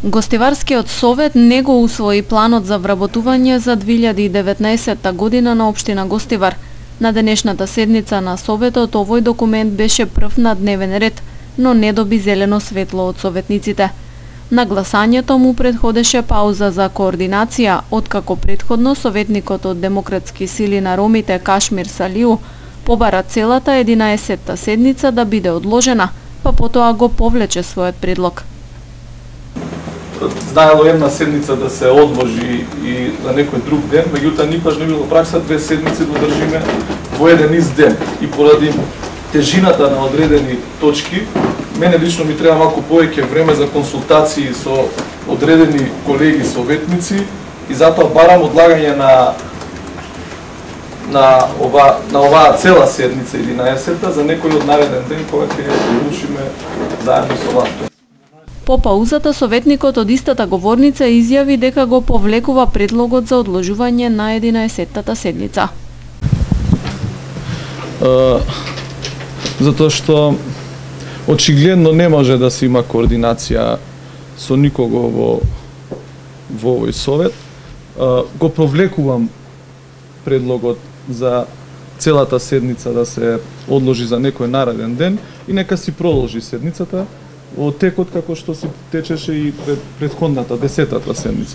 Гостиварскиот совет не го усвои планот за вработување за 2019 година на општина Гостивар. На денешната седница на советот овој документ беше прв на дневен ред, но не доби зелено светло од советниците. На гласањето му претходеше пауза за координација, откако претходно советникот од Демократски сили на ромите Кашмир Салиу побара целата 11-та седница да биде одложена, па потоа го повлече својот предлог. Знаело една седница да се одложи и на некој друг ден, меѓутоа никогаш не било пракса две седници да држиме во еден ист ден. И поради тежината на одредени точки, мене лично ми треба малку повеќе време за консултации со одредени колеги советници и затоа барам одлагање на оваа цела седница 11-та за некој од нареден ден кога ќе одлучиме заедно со вас. По паузата, советникот од истата говорница изјави дека го повлекува предлогот за одложување на 11-тата седница. Затоа што очигледно не може да се има координација со никого во овој совет. Го повлекувам предлогот за целата седница да се одложи за некој нареден ден и нека си продолжи седницата во текот како што се течеше и претходната 10-та седница.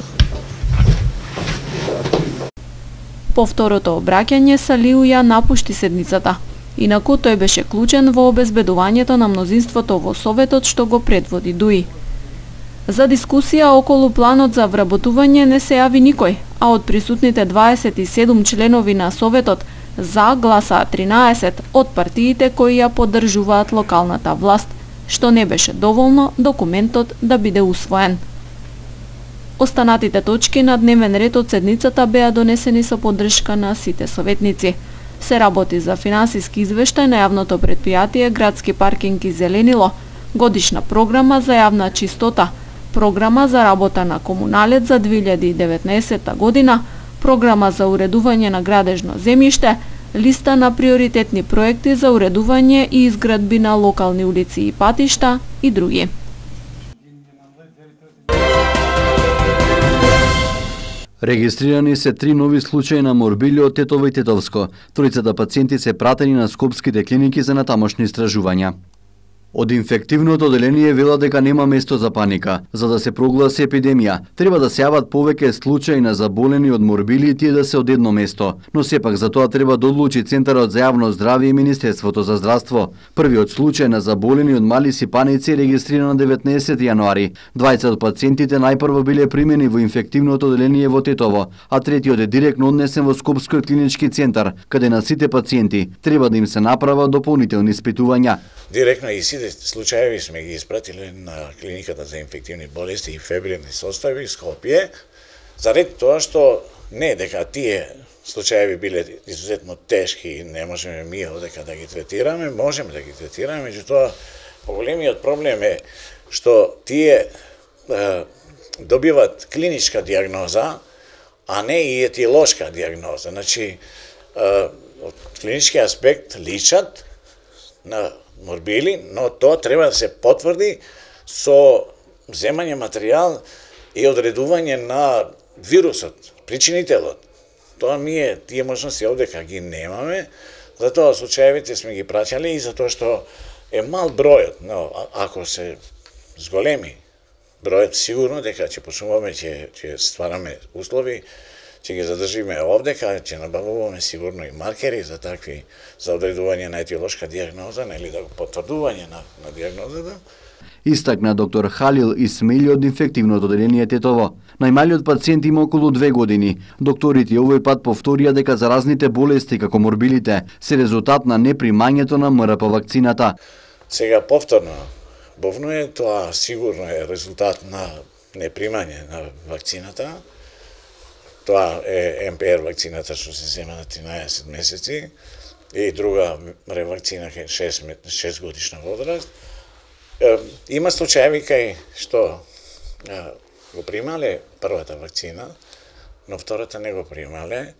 По второто обраќање Салиу ја напушти седницата. Инаку тој беше клучен во обезбедувањето на мнозинството во советот што го предводи Дуи. За дискусија околу планот за вработување не се јави никој, а од присутните 27 членови на советот за гласаа 13 од партиите кои ја поддржуваат локалната власт, што не беше доволно документот да биде усвоен. Останатите точки на дневен ред од седницата беа донесени со поддршка на сите советници. Се работи за финансиски извештај на јавното претпријатие Градски паркинг и Зеленило, годишна програма за јавна чистота, програма за работа на комуналет за 2019 година, програма за уредување на градежно земјиште, листа на приоритетни проекти за уредување и изградби на локални улици и патишта и други. Регистрирани се 3 нови случаи на морбили од Тетово и Тетовско. Тројцата пациенти се пратени на скопските клиники за натамошни истражувања. Од инфективното оделение вела дека нема место за паника. За да се прогласи епидемија, треба да се јават повеќе случаи на заболени од морбили и тие да се од едно место. Но сепак за тоа треба да одлучи Центарот за јавно здравје и Министерството за здравство. Првиот случај на заболени од мали сипаници е регистриран на 19 јануари. Двајца од пациентите најпрво биле примени во инфективното оделение во Тетово, а третиот е директно однесен во Скопскиот клинички центар, каде на сите пациенти треба да им се направат дополнителни испитувања. Директно и сите случаеви сме ги испратиле на клиниката за инфективни болести и фебрилни состојби Скопје, заред тоа што не дека тие случаеви биле изузетно тешки и не можеме ми одека да ги третираме, можеме да ги третираме, меѓутоа поголемиот проблем е што тие добиват клиничка диагноза, а не и етиолошка диагноза. Значи, од клинички аспект личат на морбили, но тоа треба да се потврди со земање материјал и одредување на вирусот, причинителот. Тоа тие можности овдека ги немаме, затоа случаевите сме ги праќале и затоа што е мал бројот, но ако се зголеми бројот, сигурно дека ќе почнуваме, ќе ствараме услови, ќе ги задржиме овдека, ќе набавуваме сигурно и маркери за такви, за одредување на етиолошка диагноза, или да потврдување на диагнозата. Истакна доктор Халил Исмаили од инфективното оделение Тетово. Најмалиот пациент има околу 2 години. Докторите овој пат повторија дека заразните болести како морбилите се резултат на непримањето на МРП вакцината. Сега повторно бовнуе, тоа сигурно е резултат на непримање на вакцината. Тоа е МПР вакцината што се зема на 13 месеци и друга ревакцина 6 годишна возраст. Има случаеви кај што го примале првата вакцина, но втората не го примале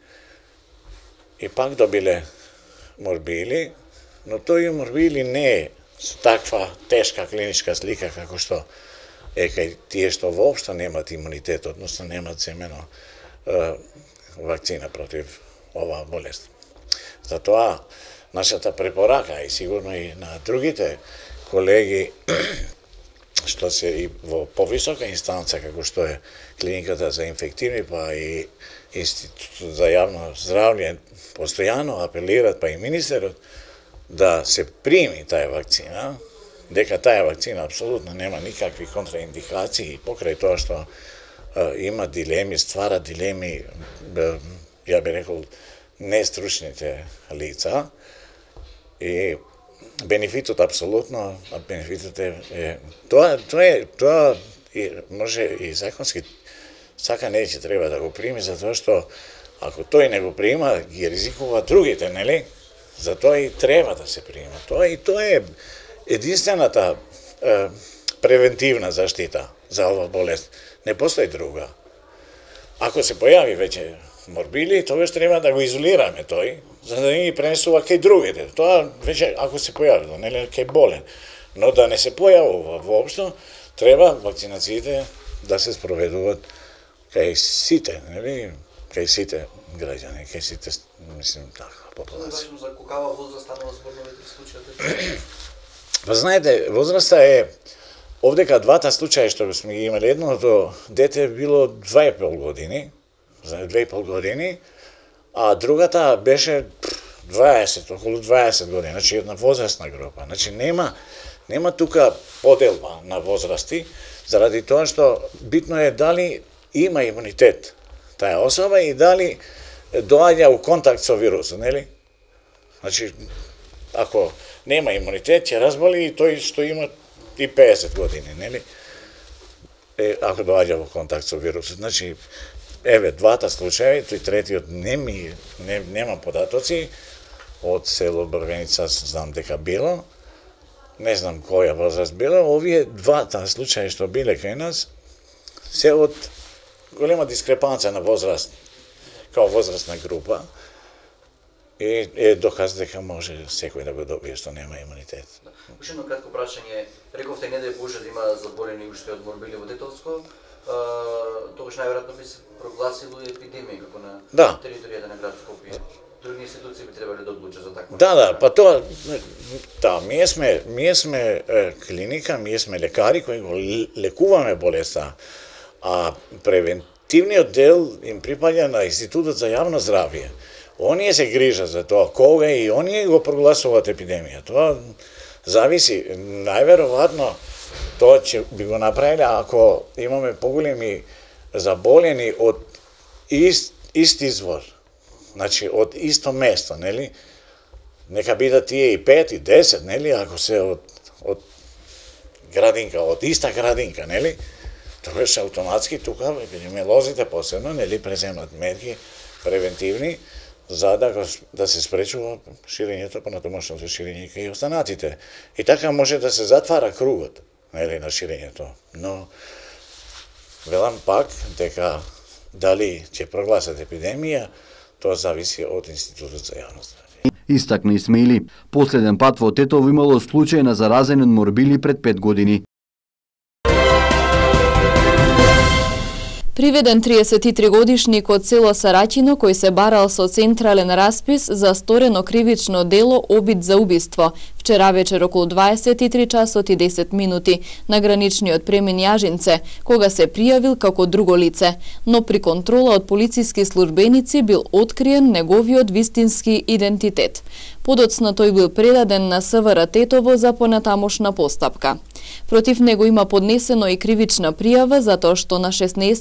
и пак добиле морбили, но тој морбили не е со таква тешка клиничка слика како што кај тие што воопшто немат имунитет, односно немат земено вакцина против оваа болест. Затоа нашата препорака и сигурно и на другите колеги што се и во повисока инстанца како што е клиниката за инфективни па и Институтот за јавно здравје постојано апелираат па и министерот да се прими таа вакцина, дека таа вакцина апсолутно нема никакви контраиндикации покрај тоа што има дилеми, ствара дилеми, ја би рекол, нестручните лица и бенефитот апсолутно, бенефитот е тоа може и законски сака неќе треба да го прими, затоа што ако тој не го прима, ги ризикува другите, нели? Затоа и треба да се прима. Тоа е единствената превентивна заштита за ова болест. Не постои друга. Ако се појави веќе морбили, тогаш треба да го изолираме тој, за да не ги пренесува кај другите. Тоа веќе ако се појави, нели кај болен. Но да не се појавува воопшто, треба вакцинациите да се спроведуваат кај сите, нели, кај сите граѓани, кај сите, мислим, така, популација. За колкава возраст станува зборновите случаи? Па знаете, возраста е овдека двата случаи што сме ги имали, едното дете било 2,5 години, 2,5 години, а другата беше 20, околу 20 години, значи една возрастна група. Значи нема тука поделба на возрасти, заради тоа што битно е дали има имунитет таа особа и дали доаѓа у контакт со вирусот, нели? Значи, ако нема имунитет, ќе разболи и тој што има и 50 години, нели? Ако доаѓа во контакт со вирусот. Значи, еве, двата случаи, тој третиот нема податоци, од село Брвеница знам дека било, не знам која возраст било, овие двата случаи што биле кај нас, се од голема дискрепанца на возраст, као возрастна група, и е доказ дека може секој да го добие што нема имунитет. Уште едно кратко прашање, рековте не дај Боже да има заболени уште од морбили во Тетовско, тогаш најверојатно би се прогласило епидемија како на територијата на град Скопје. Други институции би требале да одлучат за такво. Да, па тоа, ние сме клиника, ние сме лекари кои го лекуваме болеста, а превентивниот дел им припаѓа на Институтот за јавно здравје. Оние се грижат за тоа, кога и оние го прогласуваат епидемија. Тоа зависи, најверојатно тоа ќе би го направиле ако имаме поголеми заболени од ист извор, значи од исто место, нели? Нека бидат тие и 5 и 10, нели, ако се од градинка, од иста градинка, нели? Тогаш автоматски тука епидемиолозите посебно, нели, преземат мерки превентивни за да се спречува ширењето, понатамошното ширење кај останатите. И така може да се затвара кругот, нели, на ширењето. Но велам пак дека дали ќе прогласат епидемија, тоа зависи од Институтот за јавно здравје. Истакна Исмаили, последен пат во Тетово имало случај на заразени од морбили пред 5 години. Приведен 33-годишник од село Сараќино кој се барал со централен распис за сторено кривично дело обид за убиство. Вчера вечер околу 23 часот и 10 минути на граничниот премин Јажинце, кога се пријавил како друго лице, но при контрола од полициски службеници бил откриен неговиот вистински идентитет. Подоцна тој бил предаден на СВР Тетово за понатамошна постапка. Против него има поднесено и кривична пријава затоа што на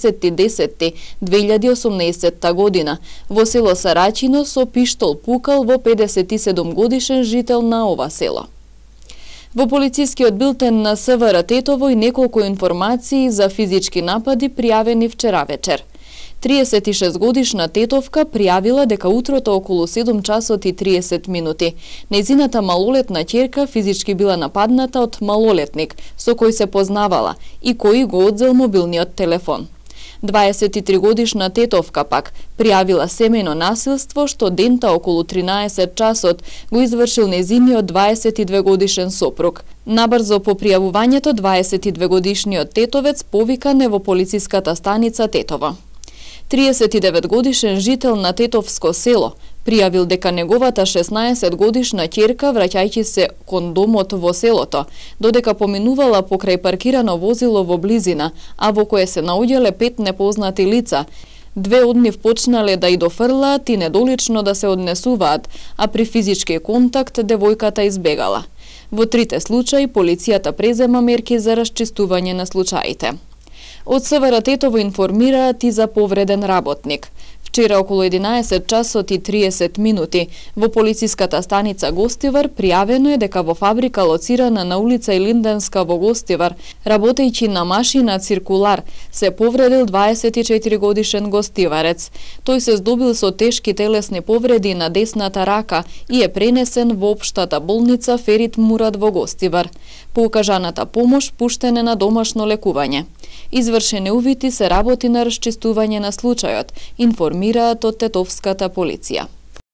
16.10.2018 година во село Сараќино со пиштол пукал во 57 годишен жител на ова село. Во полицискиот билтен на СВР Тетово и неколку информации за физички напади пријавени вчера вечер. 36 годишна тетовка пријавила дека утрото околу 7 часот и 30 минути нејзината малолетна ќерка физички била нападната од малолетник со кој се познавала и кој го одзел мобилниот телефон. 23-годишна тетовка пак пријавила семејно насилство што дента околу 13 часот го извршил нејзиниот 22-годишен сопруг. Набрзо по пријавувањето 22-годишниот тетовец повикан е во полициската станица Тетово. 39-годишен жител на Тетовско село пријавил дека неговата 16-годишна ќерка, враќајќи се кон домот во селото, додека поминувала покрај паркирано возило во близина, а во кое се наоѓале 5 непознати лица. 2 од нив почнале да и дофрлаат и недолично да се однесуваат, а при физички контакт девојката избегала. Во трите случаи полицијата презема мерки за расчистување на случаите. Од СВР Тетово информираат и за повреден работник. Вчера околу 11 часот и 30 минути во полициската станица Гостивар пријавено е дека во фабрика лоцирана на улица Илинденска во Гостивар, работејќи на машина циркулар, се повредил 24-годишен гостиварец. Тој се здобил со тешки телесни повреди на десната рака и е пренесен во општата болница Ферит Мурад во Гостивар. По укажаната помош пуштен е на домашно лекување. Извршени увити се работи на расчистување на случајот, информираат од Тетовската полиција.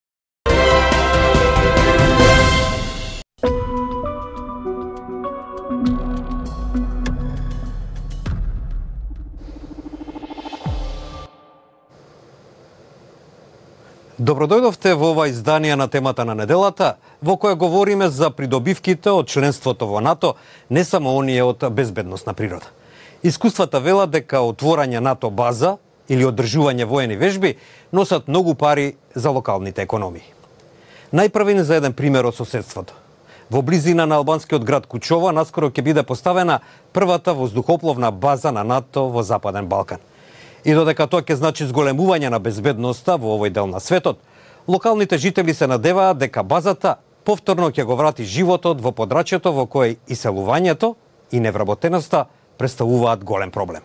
Добродојдовте во ова издание на темата на неделата, во која говориме за придобивките од членството во НАТО, не само оние од безбедносна природа. Искуствата велат дека отворање НАТО база или одржување воени вежби носат многу пари за локалните економии. Најпрвен за еден пример од соседството. Во близина на албанскиот град Кучова наскоро ќе биде поставена првата воздухопловна база на НАТО во Западен Балкан. И додека тоа ќе значи зголемување на безбедноста во овој дел на светот, локалните жители се надеваат дека базата повторно ќе го врати животот во подрачјето во кој иселувањето и невработеноста представуваат голем проблем.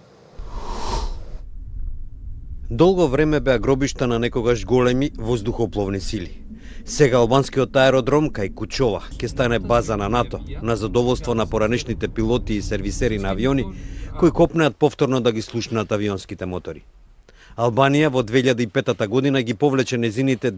Долго време беа гробишта на некогаш големи воздухопловни сили. Сега албанскиот аеродром кај Кучова ќе стане база на НАТО, на задоволство на поранешните пилоти и сервисери на авиони, кои копнеат повторно да ги слушнат авионските мотори. Албанија во 2005 година ги повлече незините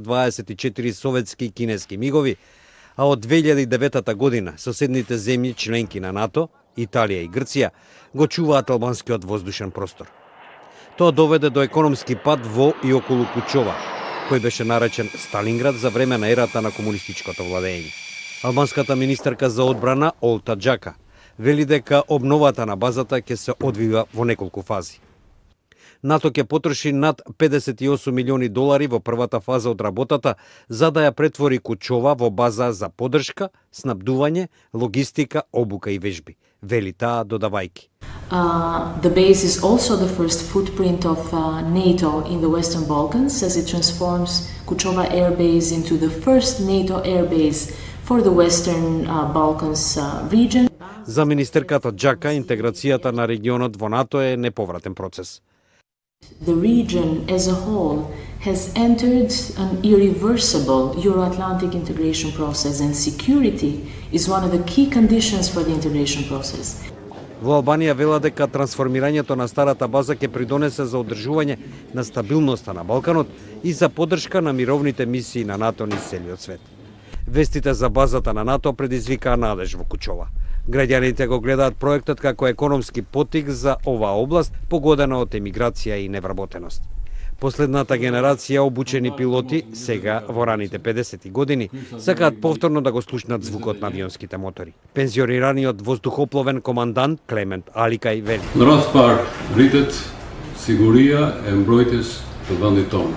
224 советски и кинески мигови, а од 2009 година соседните земји членки на НАТО, Италија и Грција, го чуваат албанскиот воздушен простор. Тоа доведе до економски пад во и околу Кучова, кој беше наречен Сталинград за време на ерата на комунистичкото владење. Албанската министерка за одбрана Олта Джака вели дека обновата на базата ќе се одвива во неколку фази. НАТО ќе потроши над 58 милиони долари во првата фаза од работата за да ја претвори Кучова во база за поддршка, снабдување, логистика, обука и вежби, вели таа додавајки. The base is also the first footprint of NATO in the Western Balkans as it transforms Kuchova Air Base into the first NATO air base for the Western Balkans region. За министерката Джака, интеграцијата на регионот во НАТО е неповратен процес. The region as a whole has entered an irreversible Euro-Atlantic integration process and security is one of the key conditions for the integration process. Во Албанија вела дека трансформирањето на старата база ќе придонесе за одржување на стабилноста на Балканот и за поддршка на мировните мисии на НАТО низ целиот свет. Вестите за базата на НАТО предизвикаа надеж во Кучова. Граѓаните го гледаат проектот како економски поттик за оваа област погодена од емиграција и невработеност. Последната генерација обучени пилоти, сега во раните 50 години, сакаат повторно да го слушнат звукот на авионските мотори. Пензионираниот воздухопловен командант Клемент Аликај вели: Në radhë parë rritet siguria e mbrojtjes të vendit tonë.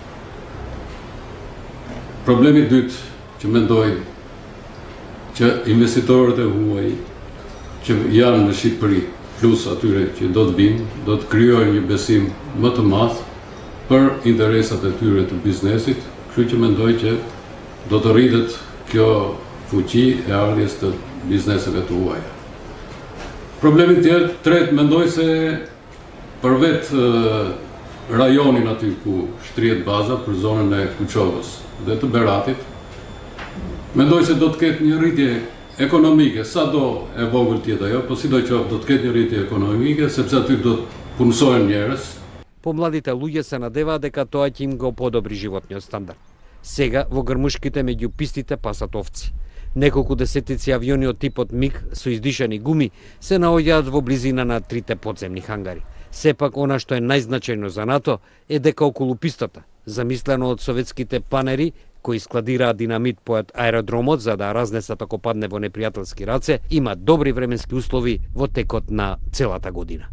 Problemi dytë që mendoj që investitorët e huaj që janë në Shqipëri, plus atyre që do të vinë, do të krijojnë një besim më të madh për interesat e tyre të biznesit, kështu që mendoj që do të rritet kjo fuqi e ardhjes të bizneseve të huaja. Problemi tretë mendoj se për vetë rajonin aty ku shtrihet baza për zonën e Kuçovës dhe të Beratit, mendoj se do të ketë një rritje ekonomike, sa do e vogël tjetë ajo, po sidoqoftë do të ketë një rritje ekonomike, sepse aty do punësojnë njerëz. Помладите луѓе се надеваат дека тоа ќе им го подобри животниот стандард. Сега во грмушките меѓу пистите пасат овци. Неколку десетици авиони од типот МиГ со издишани гуми се наоѓаат во близина на трите подземни хангари. Сепак, она што е најзначајно за НАТО е дека околу пистата, замислено од советските панери, кои складираат динамит поед аеродромот за да разнесат ако падне во непријателски раце, има добри временски услови во текот на целата година.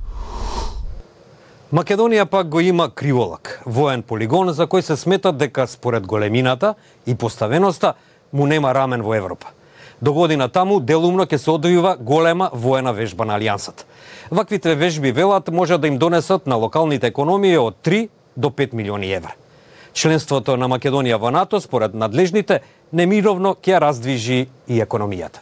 Македонија пак го има Криволак, воен полигон за кој се смета дека според големината и поставеноста му нема рамен во Европа. До година таму делумно ќе се одвива голема воена вежба на Алијансата. Ваквите вежби, велат, може да им донесат на локалните економии од 3 до 5 милиони евра. Членството на Македонија во НАТО, според надлежните, немировно ќе раздвижи и економијата.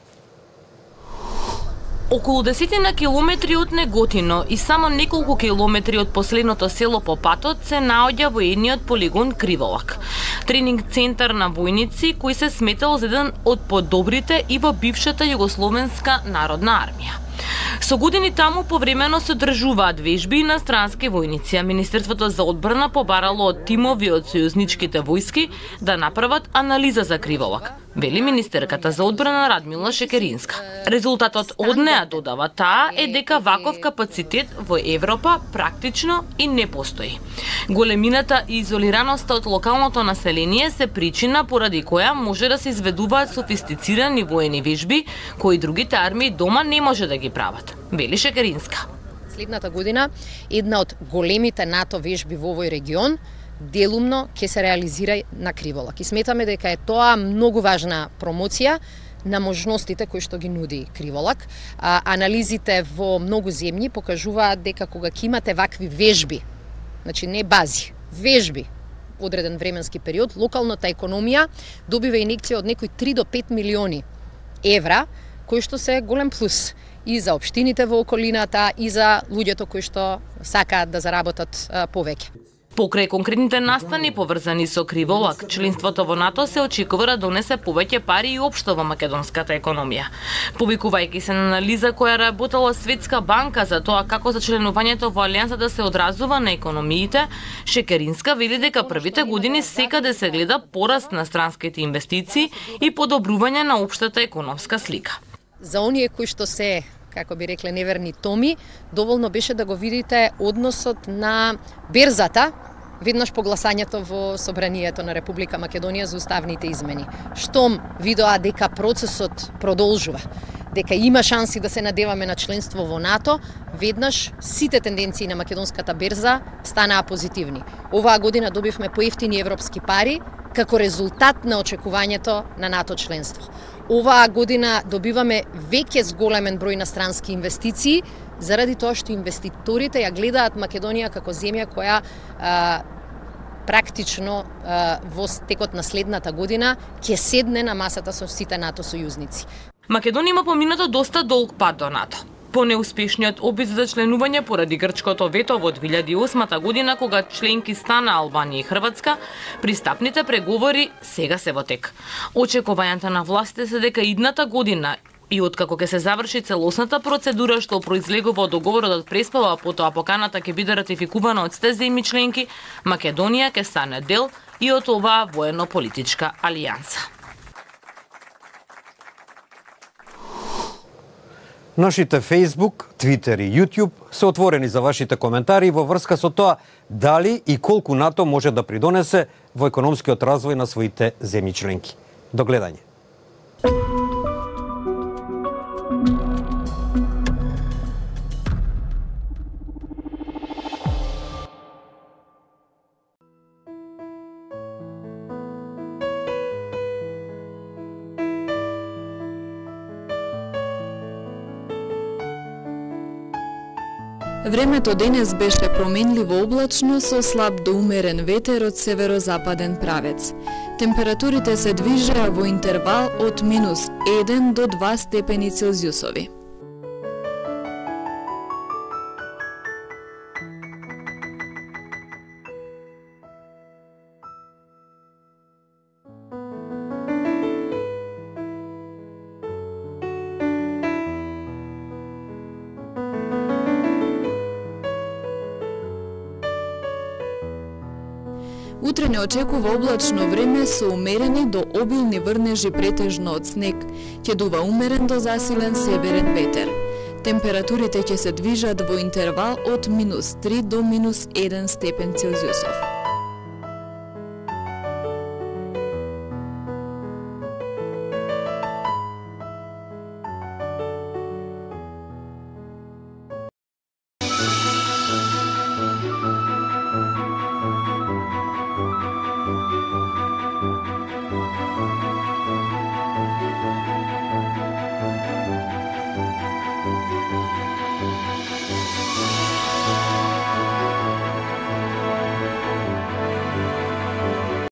Околу 10 километри од Неготино и само неколку километри од последното село по патот се наоѓа воениот полигон Криволак. Тренинг центар на војници кој се сметал за еден од подобрите и во бившата Југословенска народна армија. Со години таму повремено се одржуваат вежби на странски војници, а Министерството за одбрана побарало од тимови од сојузничките војски да направат анализа за Криволак, вели министерката за одбрана Радмила Шекеринска. Резултатот од неа, додава таа, е дека ваков капацитет во Европа практично и не постои. Големината и изолираноста од локалното население се причина поради која може да се изведуваат софистицирани воени вежби кои другите армии дома не може да ги прават, вели Шекеринска. Следната година една од големите НАТО вежби во овој регион делумно ќе се реализира на Криволак. И сметаме дека е тоа многу важна промоција на можностите кои што ги нуди Криволак. Анализите во многу земји покажуваат дека кога ќе имате вакви вежби, значи не бази, вежби, одреден временски период, локалната економија добива инекција од некои 3 до 5 милиони евра, кои што се голем плюс и за општините во околината, и за луѓето кои што сакаат да заработат повеќе. Покрај конкретните настани поврзани со Криволак, членството во НАТО се очекува да донесе повеќе пари и општо во македонската економија. Повикувајќи се на анализа која работела Светска банка за тоа како за членувањето во Алијанса да се одразува на економиите, Шекеринска вели дека првите години секаде се гледа пораст на странските инвестиции и подобрување на општата економска слика. За оние кои што се, како би рекле, неверни томи, доволно беше да го видите односот на берзата веднаш по гласањето во Собранието на Република Македонија за уставните измени. Штом видоа дека процесот продолжува, дека има шанси да се надеваме на членство во НАТО, веднаш сите тенденции на македонската берза станаа позитивни. Оваа година добивме поевтини европски пари како резултат на очекувањето на НАТО членство. Оваа година добиваме веќе зголемен број на странски инвестиции, заради тоа што инвеститорите ја гледаат Македонија како земја која практично во текот на следната година ќе седне на масата со сите НАТО сојузници. Македонија има поминато доста долг пат до НАТО. По неуспешниот опит за членување поради грчкото вето во 2008 година, кога членки стана Албанија и Хрватска, пристапните преговори сега се во тек. Очекувањата на властите се дека идната година и откако ќе се заврши целосната процедура што произлегува од договорот од Преспава, потоа поканата ќе биде ратификувана од сите земји членки, Македонија ќе стане дел и од оваа воено-политичка алијанса. Нашите Facebook, Twitter и YouTube се отворени за вашите коментари во врска со тоа дали и колку НАТО може да придонесе во економскиот развој на своите земји членки. До гледање. Времето денес беше променливо облачно со слаб до умерен ветер од северозападен правец. Температурите се движеа во интервал од -1 до 2 степени Целзиусови. Утре не очекува облачно време со умерени до обилни врнежи претежно од снег. Ќе дува умерен до засилен северен ветер. Температурите ќе се движат во интервал од -3 до -1 степен Целзиусов.